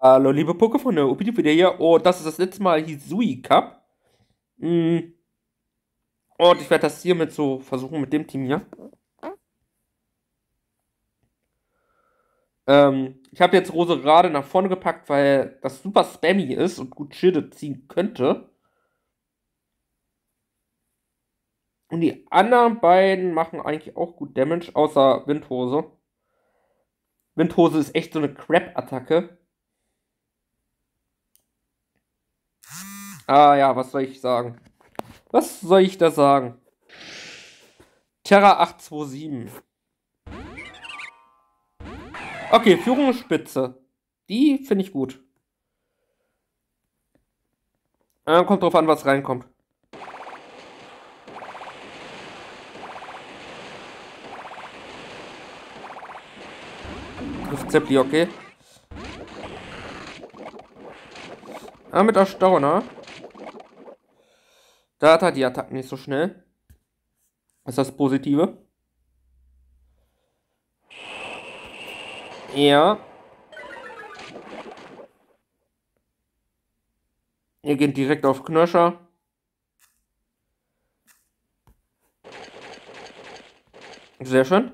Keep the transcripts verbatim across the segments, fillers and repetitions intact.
Hallo, liebe Pokéfreunde, Upidi wieder hier. Und das ist das letzte Mal Hisui Cup. Mm, Und ich werde das hiermit so versuchen mit dem Team hier. Ähm, ich habe jetzt Rose gerade nach vorne gepackt, weil das super spammy ist und gut Schilde ziehen könnte. Und die anderen beiden machen eigentlich auch gut Damage, außer Windhose. Windhose ist echt so eine Crap-Attacke. Ah ja, was soll ich sagen? Was soll ich da sagen? Terra acht zwei sieben. Okay, Führungsspitze. Die finde ich gut. Äh, kommt drauf an, was reinkommt. Trifft Zeppli, okay. Ah, mit Erstauner. Da hat er die Attacken nicht so schnell. Das ist das Positive. Ja. Ihr geht direkt auf Knöscher. Sehr schön.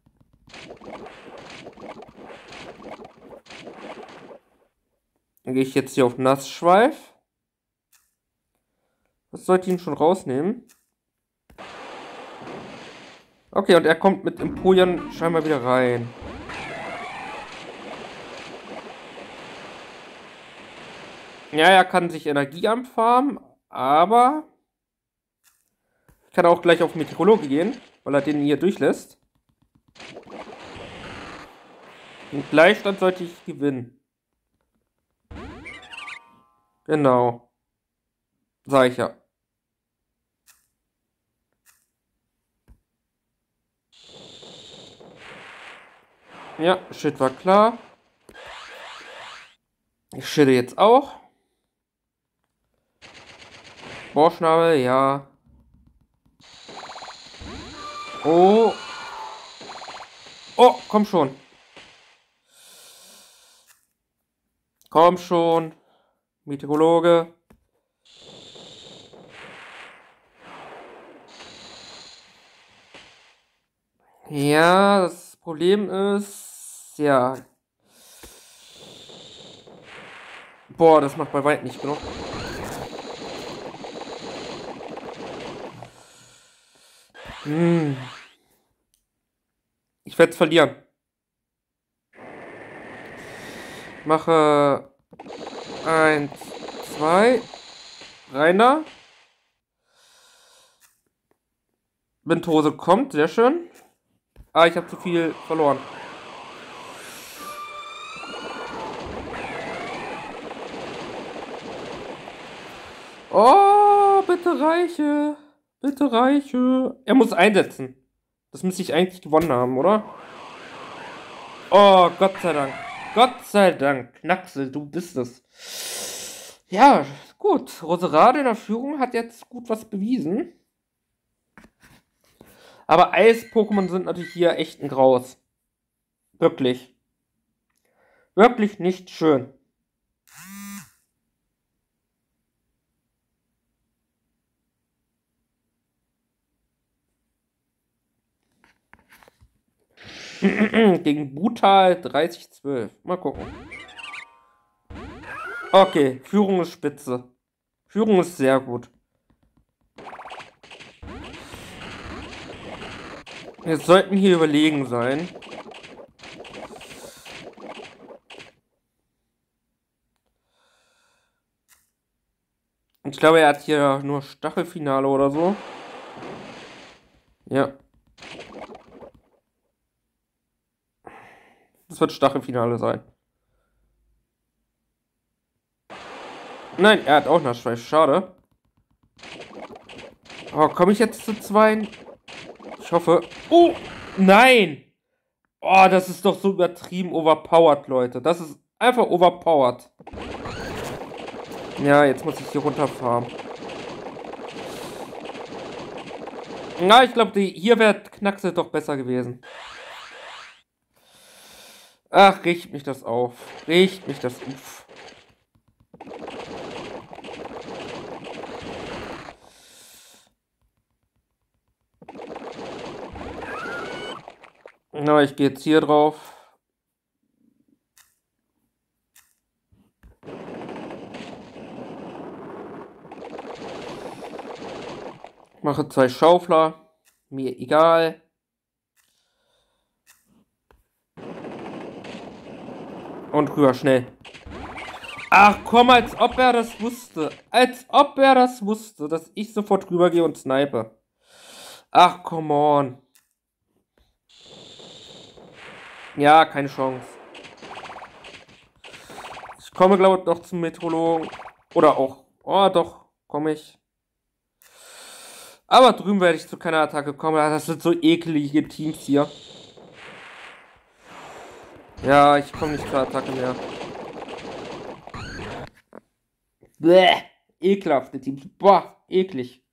Dann gehe ich jetzt hier auf Nassschweif. Das sollte ihn schon rausnehmen. Okay, und er kommt mit Empoleon scheinbar wieder rein. Ja, er kann sich Energie anfarmen, aber ich kann auch gleich auf Meteorologie gehen, weil er den hier durchlässt. Den Gleichstand sollte ich gewinnen. Genau. Sag ich ja. Ja, Shit war klar. Ich schilde jetzt auch. Bohrschnabel, ja. Oh. Oh, komm schon. Komm schon. Meteorologe. Ja, das Problem ist, ja. Boah, das macht bei weitem nicht genug. Hm. Ich werde es verlieren. Mache eins, zwei. Reiner. Windhose kommt, sehr schön. Ah, ich habe zu viel verloren. Oh, bitte reiche. Bitte reiche. Er muss einsetzen. Das müsste ich eigentlich gewonnen haben, oder? Oh, Gott sei Dank. Gott sei Dank. Knacksel, du bist es. Ja, gut. Roserade in der Führung hat jetzt gut was bewiesen. Aber Eis-Pokémon sind natürlich hier echt ein Graus. Wirklich. Wirklich nicht schön. Gegen Brutal dreißig zwölf. Mal gucken. Okay, Führung ist spitze. Führung ist sehr gut. Wir sollten hier überlegen sein. Ich glaube, er hat hier nur Stachelfinale oder so. Ja. Das wird Stachelfinale sein. Nein, er hat auch Nassschweif. Schade. Oh, komme ich jetzt zu zwei? Ich hoffe. Oh, nein! Oh, das ist doch so übertrieben overpowered, Leute. Das ist einfach overpowered. Ja, jetzt muss ich hier runterfahren. Na, ich glaube, hier wäre Knacksel doch besser gewesen. Ach, riecht mich das auf. Riecht mich das auf. Na, ich gehe jetzt hier drauf. Mache zwei Schaufler. Mir egal. Und rüber, schnell. Ach komm, als ob er das wusste. Als ob er das wusste, dass ich sofort rübergehe und snipe. Ach, come on. Ja, keine Chance. Ich komme, glaube ich, noch zum Meteorologen. Oder auch. Oh, doch, komme ich. Aber drüben werde ich zu keiner Attacke kommen. Das sind so ekelige Teams hier. Ja, ich komme nicht zur Attacke mehr. Bäh, ekelhafte Teams. Boah, eklig.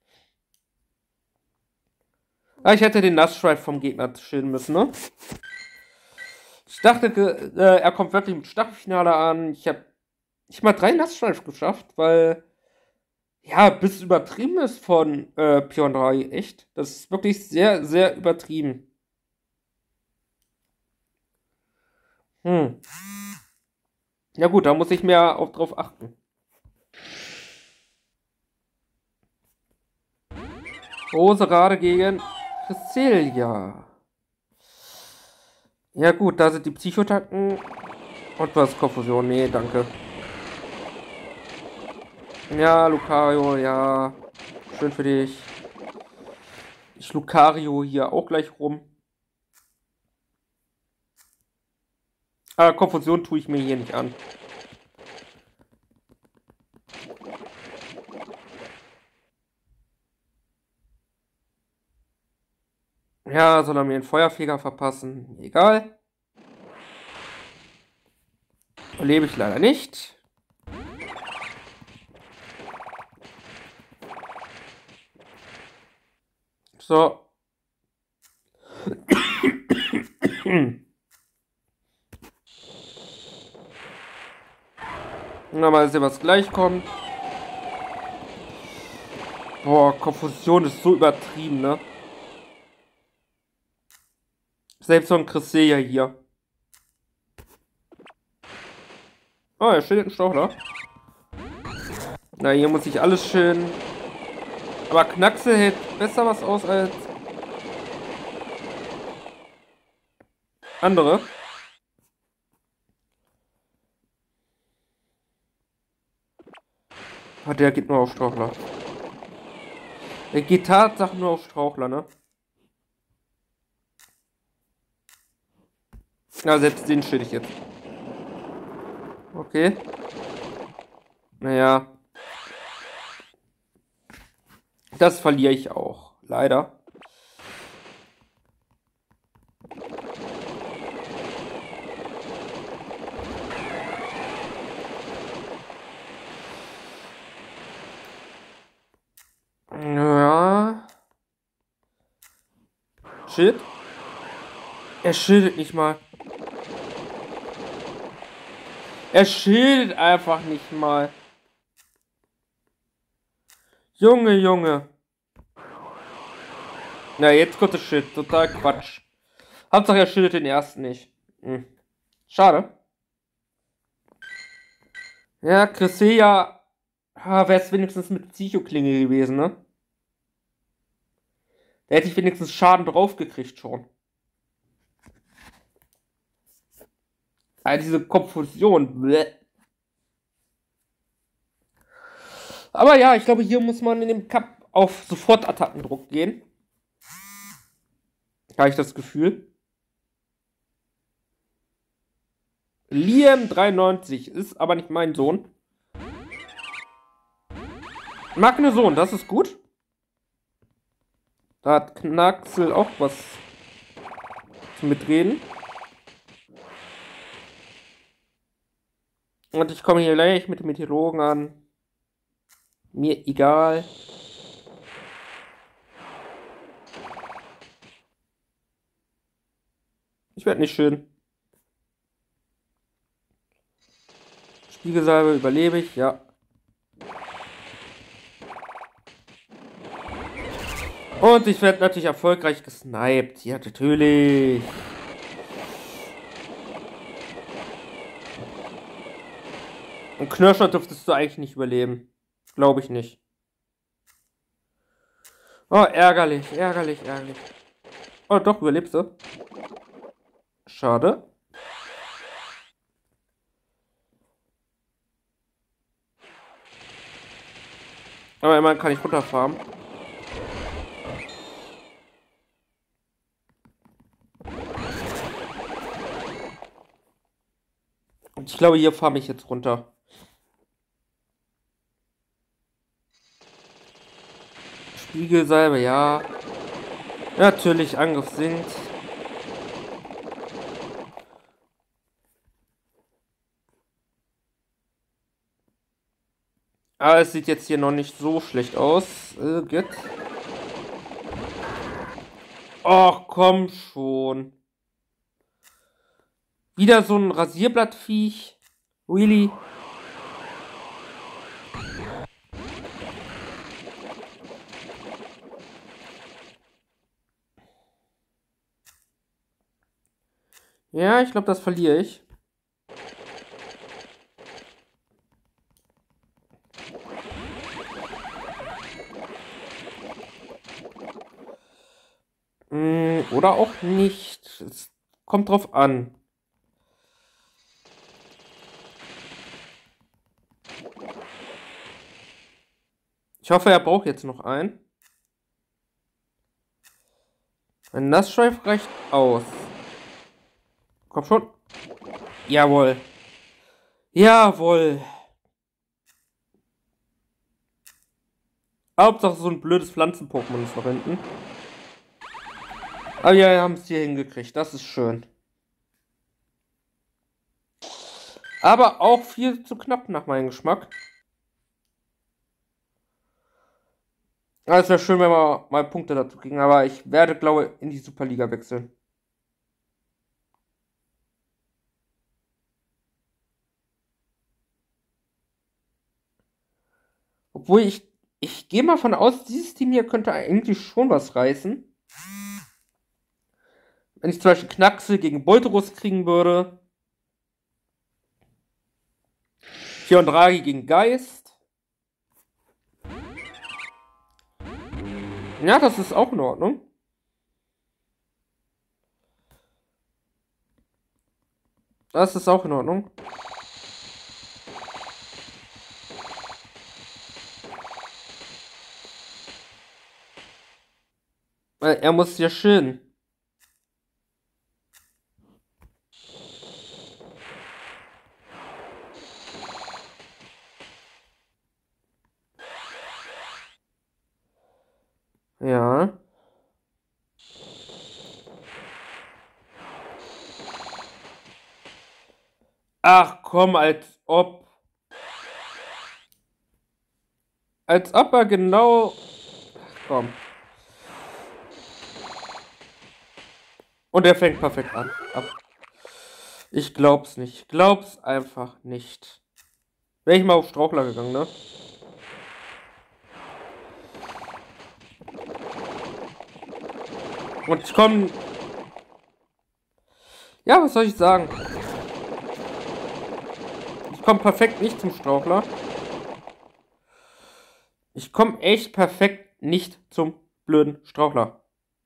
Ah, ich hätte den Nassschweif vom Gegner schilden müssen, ne? Ich dachte, äh, er kommt wirklich im Staffelfinale an. Ich habe ich mal drei Nassschweif geschafft, weil ja, bis übertrieben ist von äh, Pion drei. Echt. Das ist wirklich sehr, sehr übertrieben. Hm. Ja gut, da muss ich mehr auch drauf achten. Roserade gegen Cresselia. Ja gut, da sind die Psychotacken. Und was? Konfusion? Nee, danke. Ja, Lucario, ja. Schön für dich. Ich Lucario hier auch gleich rum. Aber Konfusion tue ich mir hier nicht an. Ja, soll er mir einen Feuerfeger verpassen? Egal. Lebe ich leider nicht. So. Na, mal sehen, was gleich kommt. Boah, Konfusion ist so übertrieben, ne? Selbst so ein Cresselia hier. Oh, er steht ein Stauchler. Na, hier muss ich alles schön. Aber Knackse hält besser was aus als andere. Oh, der geht nur auf Strauchler. Der geht Tatsache nur auf Strauchler, ne? Na, selbst den schild ich jetzt. Okay. Naja. Das verliere ich auch. Leider. Ja. Shit. Er schildet nicht mal. Er schildet einfach nicht mal. Junge, Junge. Na, jetzt kommt das Shit. Total Quatsch. Hauptsache, er schildet den ersten nicht. Hm. Schade. Ja, Cresselia. Ah, wäre es wenigstens mit Psychoklinge gewesen, ne? Da hätte ich wenigstens Schaden draufgekriegt schon. Also diese Konfusion. Bleh. Aber ja, ich glaube, hier muss man in dem Cup auf Sofortattackendruck gehen. Habe ich das Gefühl. Liam dreiundneunzig ist aber nicht mein Sohn. Magne Sohn, das ist gut. Da hat Knaxel auch was zu mitreden. Und ich komme hier gleich mit dem Meteorologen an. Mir egal. Ich werde nicht schön. Spiegelsalbe überlebe ich, ja. Und ich werde natürlich erfolgreich gesniped. Ja, natürlich. Ein Knirscher dürftest du eigentlich nicht überleben. Glaube ich nicht. Oh, ärgerlich, ärgerlich, ärgerlich. Oh, doch, überlebst du. Schade. Aber immerhin kann ich runterfarmen. Und ich glaube, hier farme ich jetzt runter. Spiegelsalbe, ja. Natürlich, Angriff sinkt. Aber es sieht jetzt hier noch nicht so schlecht aus. Äh, gut. Och, komm schon. Wieder so ein Rasierblattviech. Really? Ja, ich glaube, das verliere ich. Mm, oder auch nicht. Es kommt drauf an. Ich hoffe, er braucht jetzt noch einen. Ein Nassschweif reicht aus. Komm schon. Jawohl. Jawohl. Hauptsache so ein blödes Pflanzen-Pokémon ist noch hinten. Aber ja, wir haben es hier hingekriegt. Das ist schön. Aber auch viel zu knapp nach meinem Geschmack. Es wäre schön, wenn wir mal Punkte dazu kriegen. Aber ich werde, glaube ich, in die Superliga wechseln. Obwohl ich, ich gehe mal von aus, dieses Team hier könnte eigentlich schon was reißen. Wenn ich zum Beispiel Knacksel gegen Bolterus kriegen würde. Draghi gegen Geist. Ja, das ist auch in Ordnung. Das ist auch in Ordnung. Weil er muss ja schön. Ja. Ach komm, als ob. Als ob er genau. Ach komm. Und er fängt perfekt an. Ab. Ich glaub's nicht. Ich glaub's einfach nicht. Wäre ich mal auf Strauchler gegangen, ne? Und ich komme. Ja, was soll ich sagen? Ich komme perfekt nicht zum Strauchler. Ich komme echt perfekt nicht zum blöden Strauchler.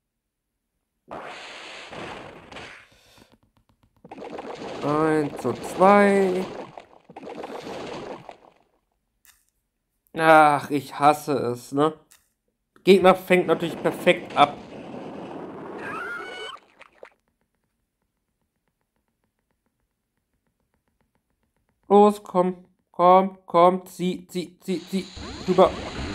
Eins zu zwei. Ach, ich hasse es, ne? Gegner fängt natürlich perfekt ab. Los, komm, komm, komm, zieh, zieh, zieh, zieh, rüber.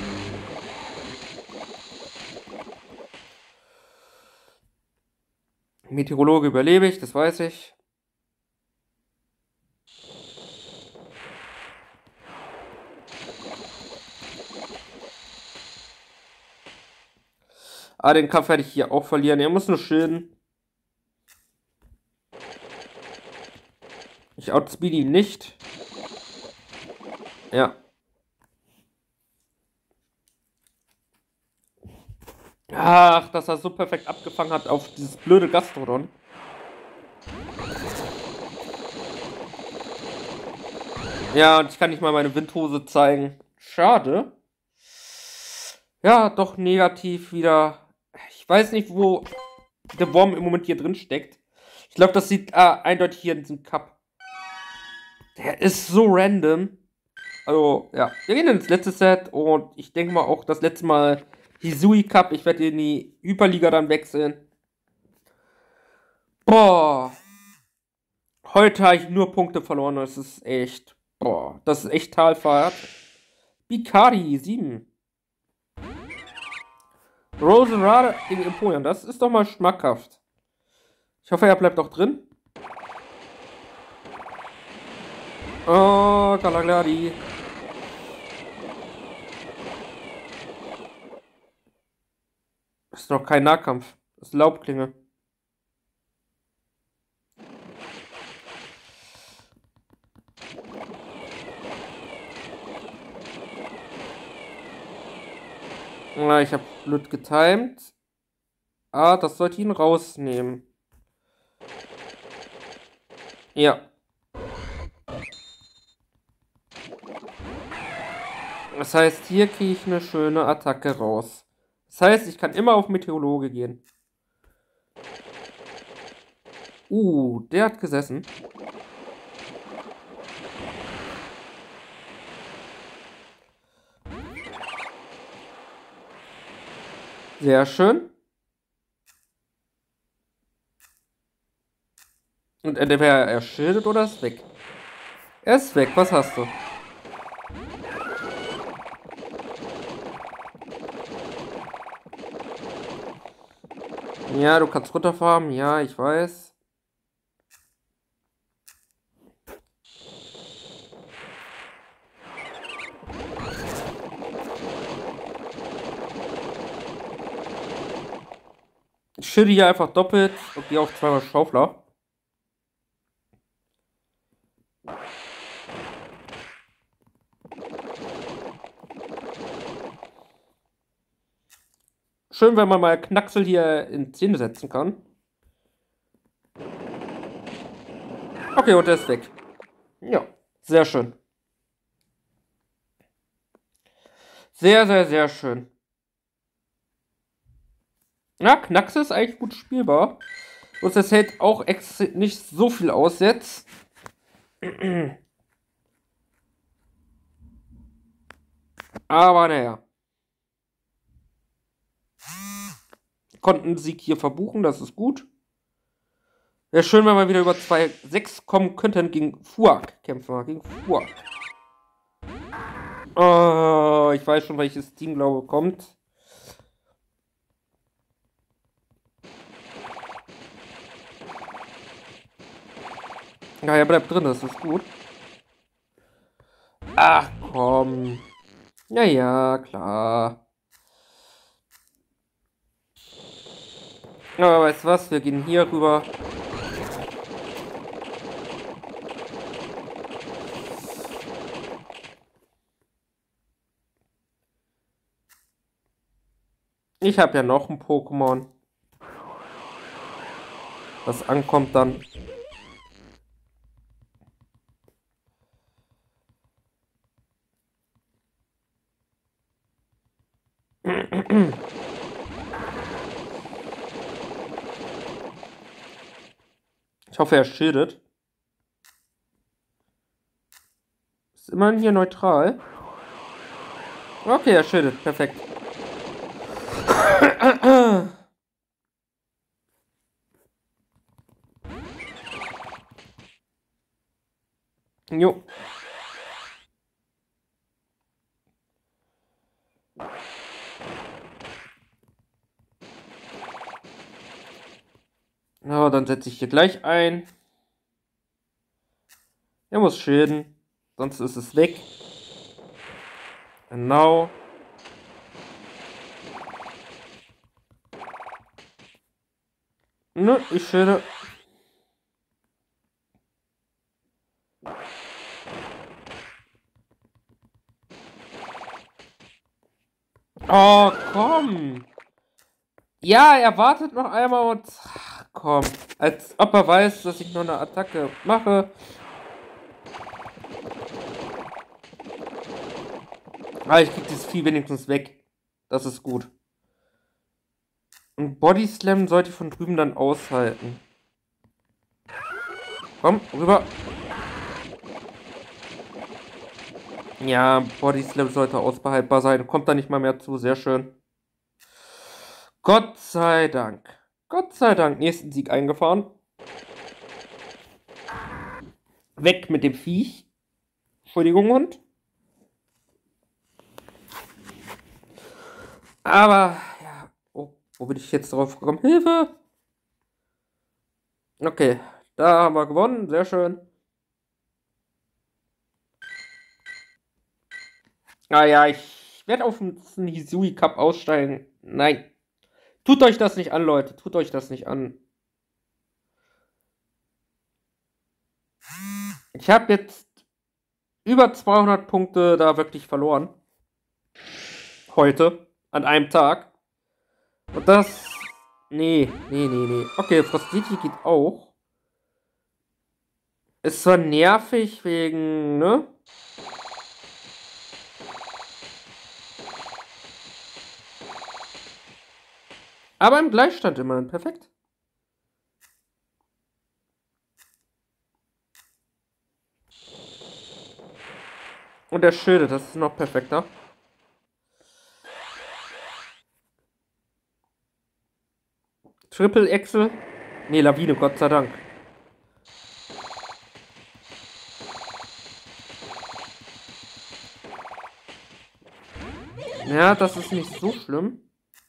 Meteorologe überlebe ich, das weiß ich. Ah, den Kampf werde ich hier auch verlieren. Er muss nur schön. Ich outspeed ihn nicht. Ja. Ach, dass er so perfekt abgefangen hat auf dieses blöde Gastrodon. Ja, und ich kann nicht mal meine Windhose zeigen. Schade. Ja, doch negativ wieder. Ich weiß nicht, wo der Wurm im Moment hier drin steckt. Ich glaube, das sieht ah, eindeutig hier in diesem Cup. Der ist so random. Also, ja. Wir gehen ins letzte Set und ich denke mal auch das letzte Mal Hisui Cup. Ich werde in die Hyperliga dann wechseln. Boah. Heute habe ich nur Punkte verloren. Das ist echt. Boah. Das ist echt Talfahrt. Bikari, sieben. Roserade gegen Empoleon. Das ist doch mal schmackhaft. Ich hoffe, er bleibt auch drin. Oh, Galagladi. Das ist noch kein Nahkampf. Das ist Laubklinge. Na, ich habe blöd getimed. Ah, das sollte ihn rausnehmen. Ja. Das heißt, hier kriege ich eine schöne Attacke raus. Das heißt, ich kann immer auf Meteorologe gehen. Uh, der hat gesessen. Sehr schön. Und entweder er schildet oder ist weg. Er ist weg, was hast du? Ja, du kannst runterfahren. Ja, ich weiß. Ich schilde hier einfach doppelt und gehe auf zweimal Schaufler. Schön, wenn man mal Knacksel hier in Szene setzen kann. Okay, und der ist weg. Ja, sehr schön. Sehr, sehr, sehr schön. Ja, Knacksel ist eigentlich gut spielbar. Und das hält auch nicht so viel aus jetzt. Aber naja. Konnten Sieg hier verbuchen, das ist gut. Wäre schön, wenn wir wieder über zwei Komma sechs kommen könnten gegen Fuak. Kämpfen wir gegen Fuak. Oh, ich weiß schon, welches Team, glaube ich, kommt. Ja, er bleibt drin, das ist gut. Ach, komm. Ja, ja, klar. Aber weißt du was, wir gehen hier rüber. Ich habe ja noch ein Pokémon. Das ankommt dann. Ich hoffe, er schildet. Ist immerhin hier neutral. Okay, er schildet. Perfekt. Jo. Na, dann setze ich hier gleich ein. Er muss schilden. Sonst ist es weg. Genau. Nö, ich schilde. Oh, komm. Ja, er wartet noch einmal und... Ach, komm. Als ob er weiß, dass ich noch eine Attacke mache. Ah, ich krieg dieses Vieh wenigstens weg. Das ist gut. Und Body Slam sollte ich von drüben dann aushalten. Komm, rüber. Ja, Body Slam sollte ausbehaltbar sein. Kommt da nicht mal mehr zu. Sehr schön. Gott sei Dank. Gott sei Dank. Nächsten Sieg eingefahren. Weg mit dem Viech. Entschuldigung, Hund. Aber, ja. Oh, wo bin ich jetzt drauf gekommen? Hilfe! Okay, da haben wir gewonnen. Sehr schön. Ah ja, ich werde auf den Hisui Cup aussteigen. Nein. Tut euch das nicht an, Leute. Tut euch das nicht an. Ich habe jetzt über zweihundert Punkte da wirklich verloren. Heute. An einem Tag. Und das... Nee, nee, nee, nee. Okay, Frostiti geht auch. Ist zwar nervig wegen, ne? Aber im Gleichstand immerhin. Perfekt. Und der Schilde, das ist noch perfekter. Triple Excel. Nee, Lawine, Gott sei Dank. Ja, das ist nicht so schlimm.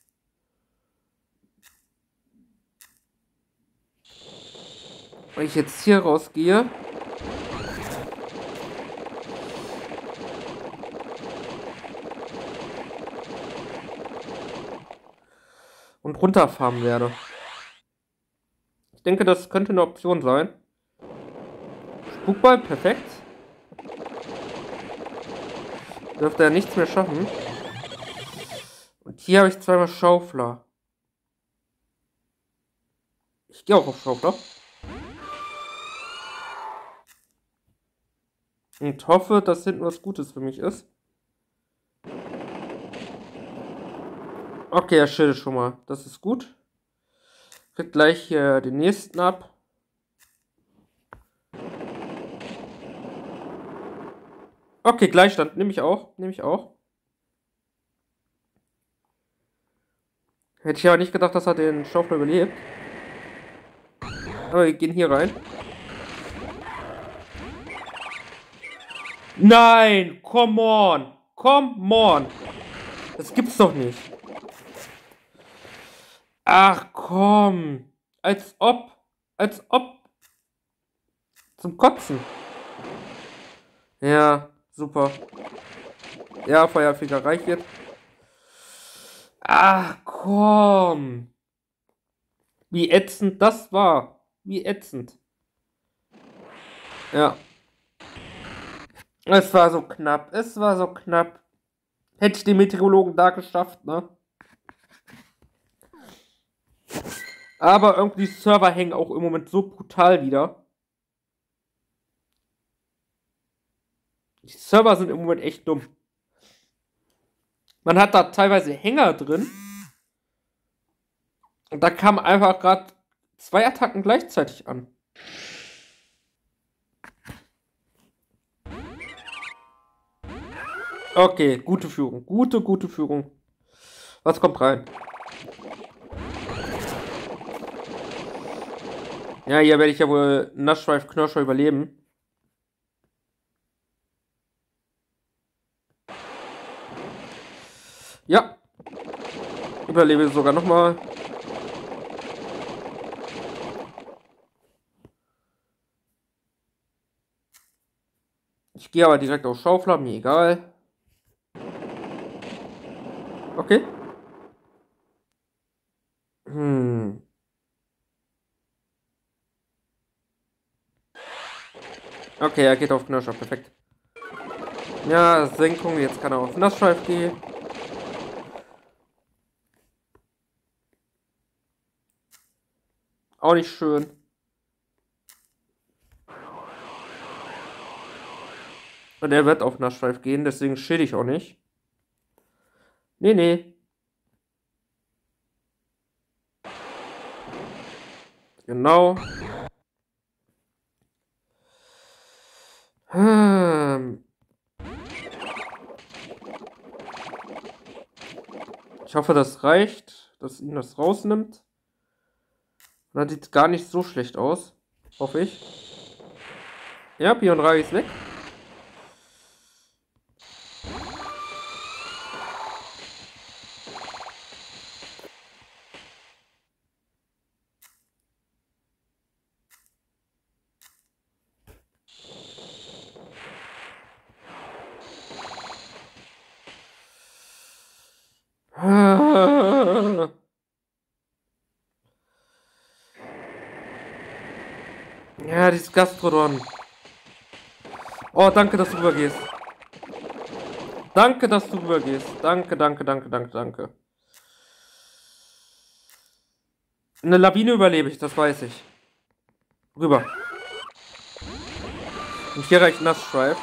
Wenn ich jetzt hier rausgehe. Und runterfahren werde. Ich denke, das könnte eine Option sein. Spukball, perfekt. Dürfte er nichts mehr schaffen. Und hier habe ich zweimal Schaufler. Ich gehe auch auf Schaufler. Und hoffe, dass hinten was Gutes für mich ist. Okay, er schildet schon mal. Das ist gut. Kriegt gleich hier den nächsten ab. Okay, Gleichstand. Nehme ich auch. Nehme ich auch. Hätte ich aber nicht gedacht, dass er den Schaufler überlebt. Aber wir gehen hier rein. Nein! Come on! Come on! Das gibt's doch nicht. Ach komm. Als ob. Als ob. Zum Kotzen. Ja, super. Ja, Feuerfeger reicht jetzt. Ach komm. Wie ätzend das war. Wie ätzend. Ja. Es war so knapp. Es war so knapp. Hätte ich den Meteorologen da geschafft, ne? Aber irgendwie die Server hängen auch im Moment so brutal wieder. Die Server sind im Moment echt dumm. Man hat da teilweise Hänger drin. Und da kamen einfach gerade zwei Attacken gleichzeitig an. Okay, gute Führung. Gute, gute Führung. Was kommt rein? Ja, hier werde ich ja wohl Naschweif Knoscher überleben. Ja. Überlebe sogar nochmal. Ich gehe aber direkt auf Schaufler, mir egal. Okay. Hm. Okay, er geht auf Knirscher, perfekt. Ja, Senkung, jetzt kann er auf Nassschweif gehen. Auch nicht schön. Und er wird auf Nassschweif gehen, deswegen schild ich auch nicht. Nee, nee. Genau. Hm. Ich hoffe, das reicht, dass ihn das rausnimmt. Dann sieht es gar nicht so schlecht aus. Hoffe ich. Ja, Pion Ragi ist weg. Ja, dieses Gastrodon. Oh, danke, dass du rübergehst. Danke, dass du rübergehst. Danke, danke, danke, danke, danke. Eine Lawine überlebe ich, das weiß ich. Rüber. Und hier reicht Nassschweif.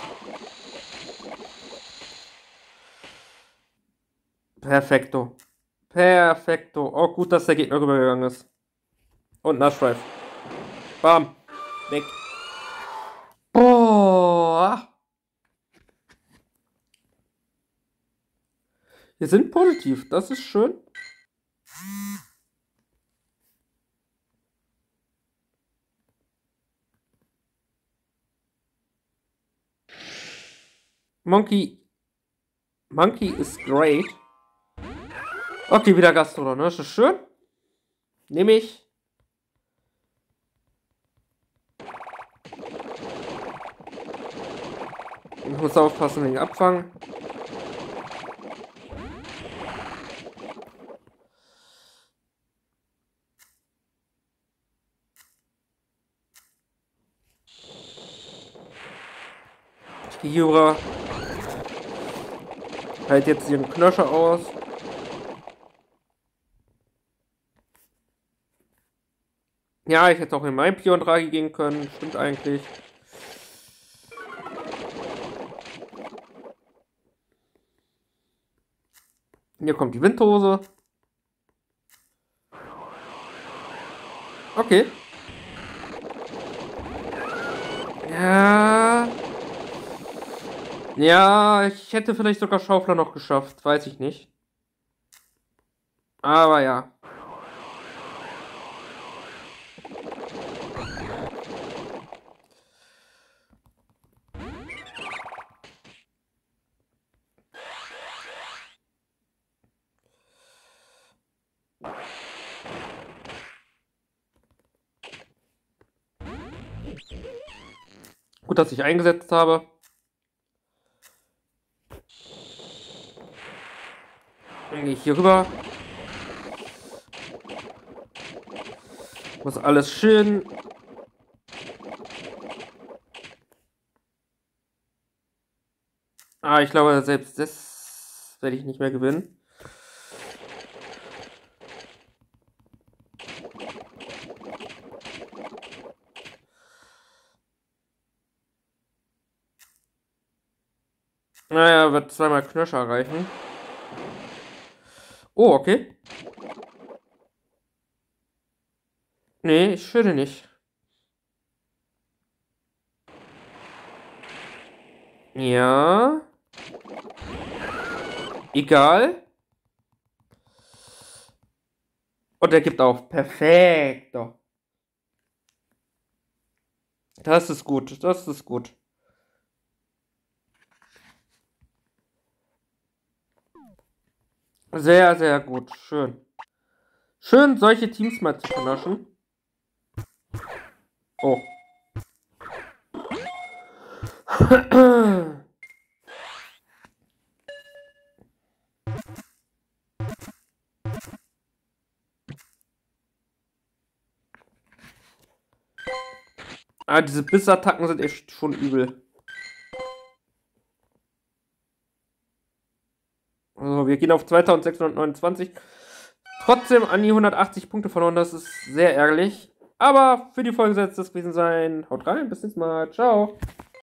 Perfekto. Perfekto. Oh, gut, dass der Gegner rübergegangen ist. Und Nassschweif. Bam. Weg. Boah. Wir sind positiv. Das ist schön. Monkey. Monkey is great. Okay, wieder Gastrodon, ne? Das ist schön. Nehme ich. Ich muss aufpassen wegen Abfang. Ich gehe hier rüber. Halt jetzt ihren Knöscher aus. Ja, ich hätte auch in meinen Pion Ragi gehen können. Stimmt eigentlich. Hier kommt die Windhose. Okay. Ja. Ja, ich hätte vielleicht sogar Schaufler noch geschafft. Weiß ich nicht. Aber ja. Gut, dass ich eingesetzt habe. Dann gehe ich hier rüber. Muss alles schön. Ah, ich glaube, selbst das werde ich nicht mehr gewinnen. Naja, wird zweimal Knöscher reichen. Oh, okay. Nee, ich schüttle nicht. Ja. Egal. Und er gibt auf. Perfekto. Das ist gut. Das ist gut. Sehr, sehr gut. Schön. Schön, solche Teams mal zu vernaschen. Oh. Ah, diese Bissattacken sind echt schon übel. Also, wir gehen auf zweitausendsechshundertneunundzwanzig. Trotzdem an die hundertachtzig Punkte verloren, das ist sehr ärgerlich. Aber für die Folge soll es das gewesen sein. Haut rein, bis nächstes Mal. Ciao.